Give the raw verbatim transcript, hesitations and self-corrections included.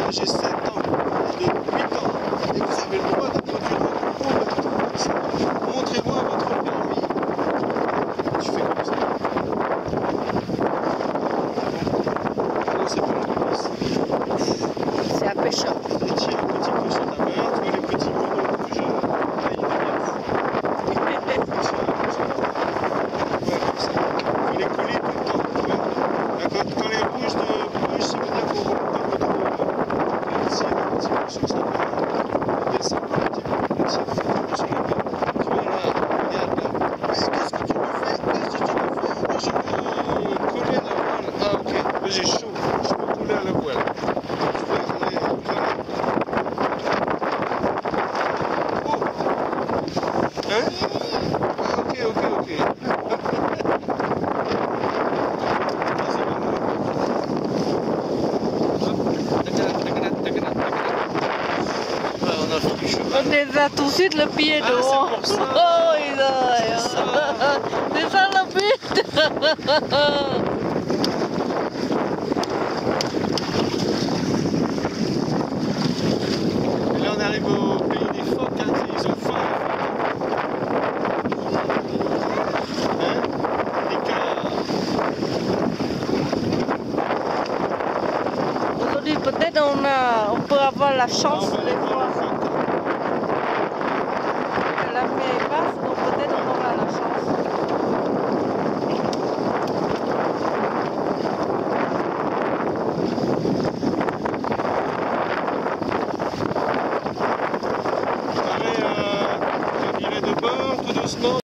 j'ai sept ans, de huit ans, et vous avez le droit de conduire complètement comme ça. Montrez-moi votre permis. Tu fais comme ça. Non, c'est pas une police. C'est un pêcheur. Et tiens, un petit peu sur ta main, tu vois les petits monos rouges, là, il devient fou. Tiens, comme ça. Ouais, comme ça. Il faut les coller tout le temps, tu vois. Là, quand, quand les rouges de rouge, ça veut dire qu'on ne roule pas trop. Et tiens, un petit peu sur sa main. On descend un petit peu, on tire un petit peu sur la main. Tu vois là, regarde là. Mais qu'est-ce que tu me fais? Qu'est-ce que tu me fais? Moi, je veux coller à la voile. Ah, ok. Moi, j'ai chaud. Je peux coller à la voile. Tu vois, on est... Voilà. Oh! Hein? Ah, ok, ok, ok. On les a tout de suite le pied Ah, dehors. c'est pour ça. Oh, il a... C'est ça. C'est ça le but. Et là, on arrive au pays des phoques, hein, ils ont faim. Hein? Les gars. Aujourd'hui, peut-être on, a, on peut avoir la Ah, chance on va aller de voir voir le phoque. que la mer passe, donc peut-être on aura la chance. Pareil, euh, je virer de bord tout doucement.